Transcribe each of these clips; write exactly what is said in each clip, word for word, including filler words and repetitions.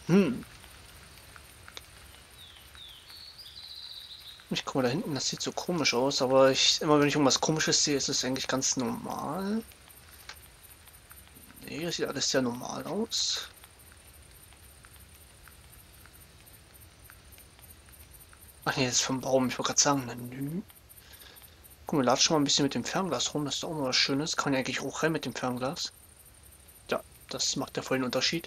Hm. Ich guck mal da hinten, das sieht so komisch aus, aber ich, immer wenn ich irgendwas Komisches sehe, ist es eigentlich ganz normal. Nee, das sieht alles sehr normal aus. Ach nee, das ist vom Baum. Ich wollte gerade sagen, Menü. Guck mal, lad schon mal ein bisschen mit dem Fernglas rum. Das ist doch auch mal was Schönes. Kann ja eigentlich auch rein mit dem Fernglas. Ja, das macht ja voll den Unterschied.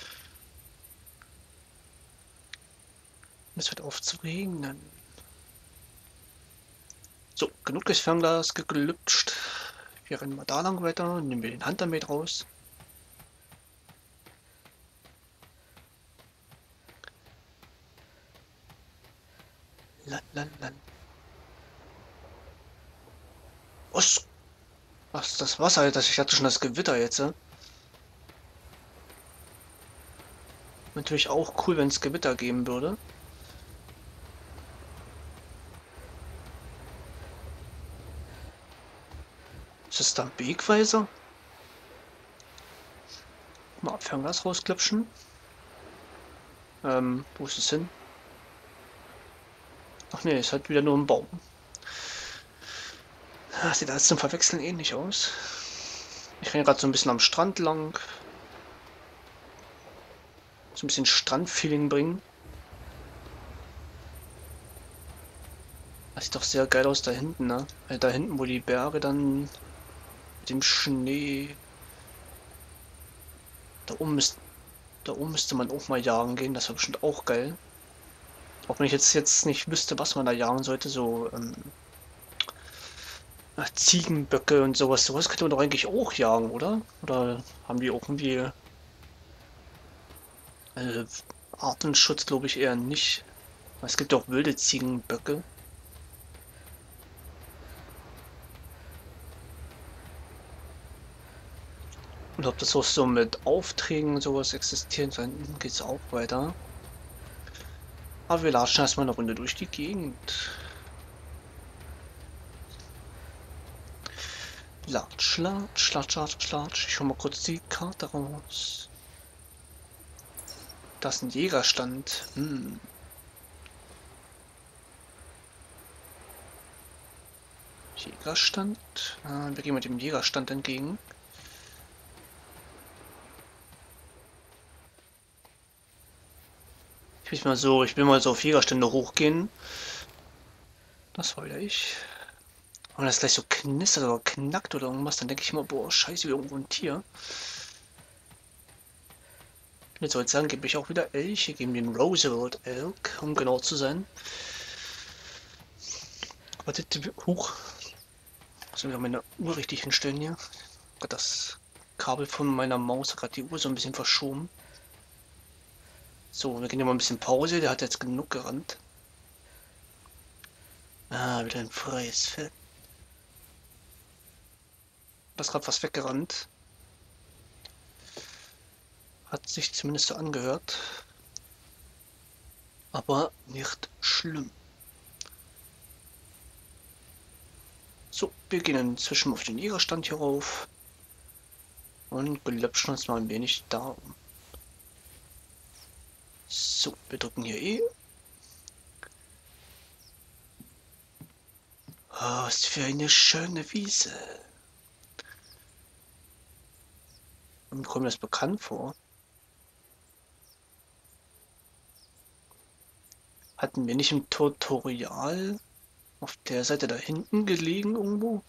Es wird aufzuregen. So, genug des Fernglas geglütscht. Wir rennen mal da lang weiter. Nehmen wir den Hunter-Mate raus. Lan, lan, lan. Was? Was ist das Wasser? Alter? Ich hatte schon das Gewitter jetzt. Ja? Natürlich auch cool, wenn es Gewitter geben würde. Ist das da ein Wegweiser? Mal Fernglas rausklipschen. Ähm, wo ist es hin? Ach nee, ist halt wieder nur ein Baum. Das sieht alles zum Verwechseln ähnlich aus. Ich renne gerade so ein bisschen am Strand lang. So ein bisschen Strandfeeling bringen. Das sieht doch sehr geil aus da hinten, ne? Äh, da hinten, wo die Berge dann mit dem Schnee. Da oben, müsst, da oben müsste man auch mal jagen gehen. Das wäre bestimmt auch geil. Auch wenn ich jetzt, jetzt nicht wüsste, was man da jagen sollte. So ähm, Ziegenböcke und sowas. Sowas könnte man doch eigentlich auch jagen, oder? Oder haben die auch irgendwie äh, Artenschutz, glaube ich, eher nicht. Es gibt auch wilde Ziegenböcke. Und ob das auch so mit Aufträgen und sowas existiert, dann geht es auch weiter. Aber wir latschen erstmal eine Runde durch die Gegend. Latsch, latsch, latsch, latsch, latsch. Ich hol mal kurz die Karte raus. Das ist ein Jägerstand. Hm. Jägerstand. Ah, wir gehen mit dem Jägerstand entgegen. Ich will mal so, ich will mal so auf Jägerstände hochgehen. Das war wieder ich. Und das gleich so knistert oder knackt oder irgendwas, dann denke ich immer, boah, scheiße, wie irgendwo ein Tier. Jetzt soll ich sagen, gebe ich auch wieder Elche, geben den Roosevelt Elk, um genau zu sein. Warte, hoch. Muss wieder meine Uhr richtig hinstellen hier. Gott, das Kabel von meiner Maus hat gerade die Uhr so ein bisschen verschoben. So, wir gehen hier mal ein bisschen Pause, der hat jetzt genug gerannt. Ah, wieder ein freies Feld. Da ist gerade was weggerannt. Hat sich zumindest so angehört. Aber nicht schlimm. So, wir gehen inzwischen auf den Jägerstand hier rauf. Und gelöpschen uns mal ein wenig da um. So, wir drücken hier E. Oh, was für eine schöne Wiese. Und mir kommt das bekannt vor. Hatten wir nicht im Tutorial auf der Seite da hinten gelegen irgendwo?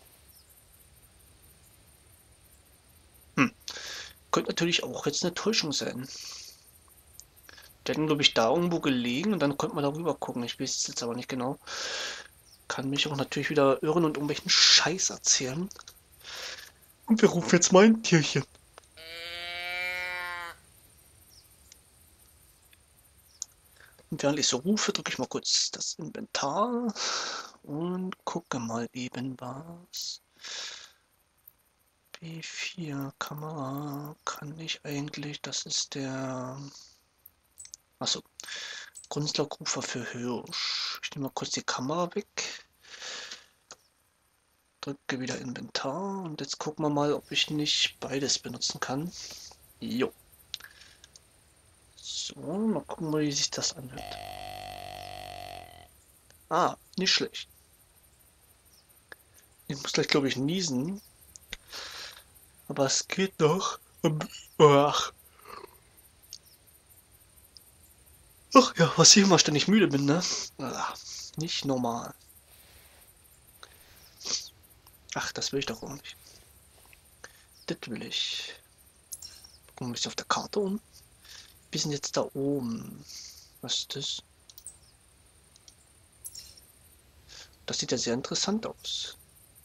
Hm, könnte natürlich auch jetzt eine Täuschung sein. Die hatten, glaube ich, da irgendwo gelegen und dann konnte man darüber gucken. Ich weiß es jetzt aber nicht genau. Kann mich auch natürlich wieder irren und irgendwelchen Scheiß erzählen. Und wir rufen jetzt mal ein Tierchen. Und während ich so rufe, drücke ich mal kurz das Inventar und gucke mal eben was. B vier Kamera kann ich eigentlich, das ist der... Achso, Kunstlaubrufer für Hirsch. Ich nehme mal kurz die Kamera weg. Drücke wieder Inventar und jetzt gucken wir mal, ob ich nicht beides benutzen kann. Jo. So, mal gucken, wie sich das anhört. Ah, nicht schlecht. Ich muss gleich, glaube ich, niesen. Aber es geht noch. Ach. Ach ja, was ich immer ständig müde bin, ne? Ach, nicht normal. Ach, das will ich doch auch nicht. Das will ich. Gucken wir ein bisschen auf der Karte um. Wir sind jetzt da oben. Was ist das? Das sieht ja sehr interessant aus.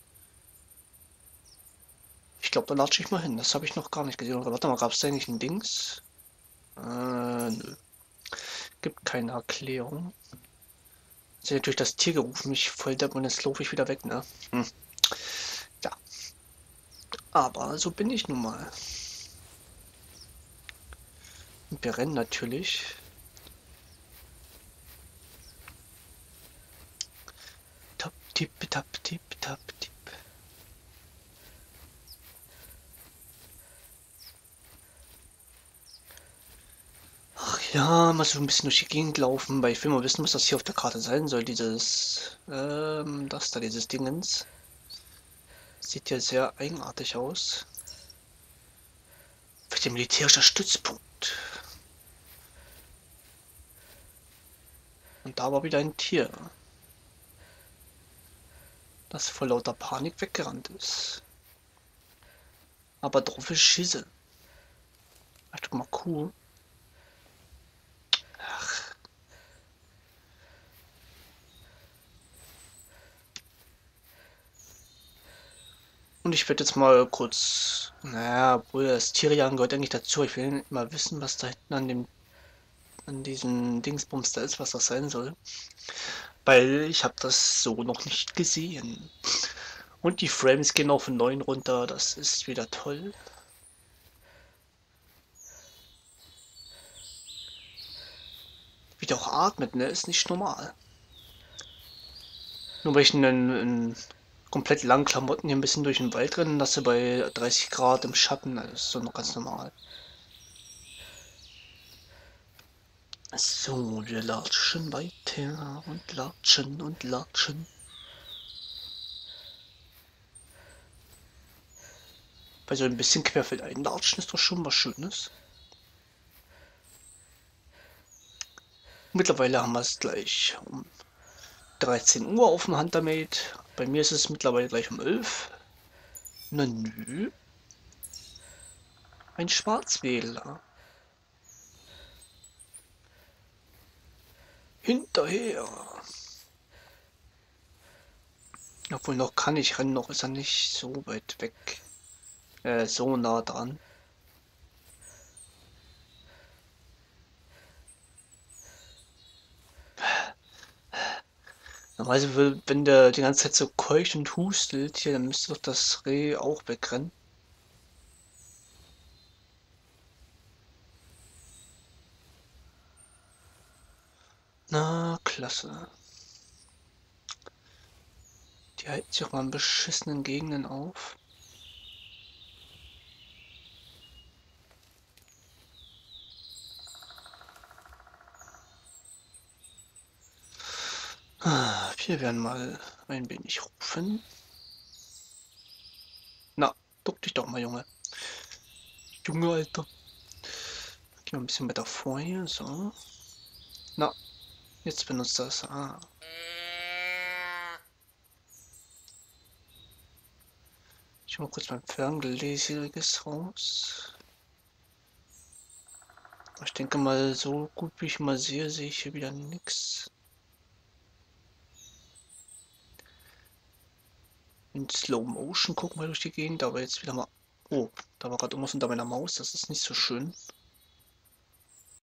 Ich glaube, da latsche ich mal hin. Das habe ich noch gar nicht gesehen. Oder warte mal, gab es da eigentlich ein Dings? Äh, nö. Gibt keine Erklärung. Jetzt hat natürlich das Tier gerufen, mich voll depp und jetzt laufe ich wieder weg, ne? Hm. Ja. Aber so bin ich nun mal. Und wir rennen natürlich. Tap, tipp, tap, tipp, tap, tipp. Ach ja, mal so ein bisschen durch die Gegend laufen, weil ich will mal wissen, was das hier auf der Karte sein soll. Dieses, ähm, das da, dieses Dingens. Sieht ja sehr eigenartig aus. Vielleicht ein militärischer Stützpunkt. Und da war wieder ein Tier, das vor lauter Panik weggerannt ist. Aber drauf ist Schisse. Ach, guck mal, Kuh. Ach. Und ich werde jetzt mal kurz, naja, obwohl das Tierjagen gehört eigentlich dazu. Ich will mal wissen, was da hinten an dem, an diesem Dingsbums da ist, was das sein soll. Weil ich habe das so noch nicht gesehen. Und die Frames gehen auf neun runter, das ist wieder toll. Wie der auch atmet, ne, ist nicht normal. Nur weil ich in, in komplett langen Klamotten hier ein bisschen durch den Wald rennen lasse bei dreißig Grad im Schatten, das ist so noch ganz normal. So, wir latschen weiter und latschen und latschen. Bei so ein bisschen querfeldein latschen ist doch schon was Schönes. Mittlerweile haben wir es gleich um dreizehn Uhr auf dem Huntermate. Bei mir ist es mittlerweile gleich um elf. Na nö. Ein Schwarzwähler. Hinterher. Obwohl noch kann ich rennen, noch ist er nicht so weit weg. Äh, so nah dran. Normalerweise, wenn der die ganze Zeit so keucht und hustelt, hier, dann müsste doch das Reh auch wegrennen. Na, klasse. Die halten sich auch mal in beschissenen Gegenden auf. Ah, wir werden mal ein wenig rufen. Na, duck dich doch mal, Junge. Junge, Alter. Gehen wir ein bisschen weiter vor hier, so. Na, jetzt benutzt das. Ah. Ich mal kurz mein Ferngläsiges raus. Ich denke mal, so gut wie ich mal sehe, sehe ich hier wieder nichts. In Slow Motion gucken wir durch die Gegend, aber jetzt wieder mal. Oh, da war gerade irgendwas unter meiner Maus, das ist nicht so schön.